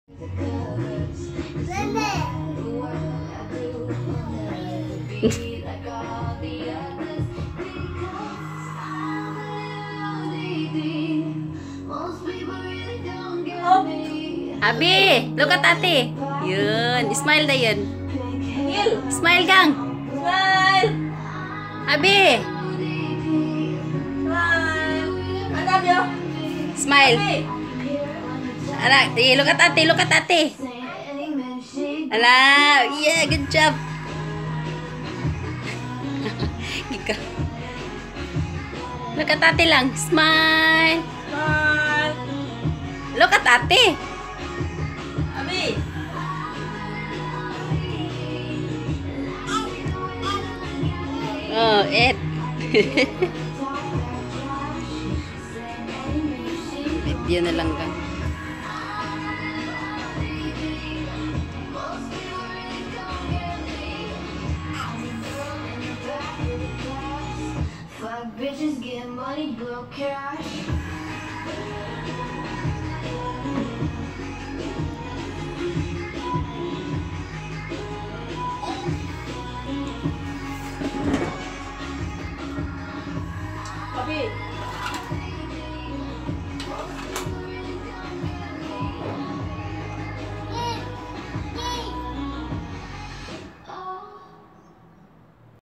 Abi, look at ate. Yun, smile na yun. Smile kang. Smile! Abi, Smile! I love you! smile. Hey! Ala, look at ate, look at ate. Ala, yeah, good job. Look at ate lang. Smile. Smile! Look at ate. Abi! Oh, it. Video na lang ka. Fuck bitches, get money, blow cash.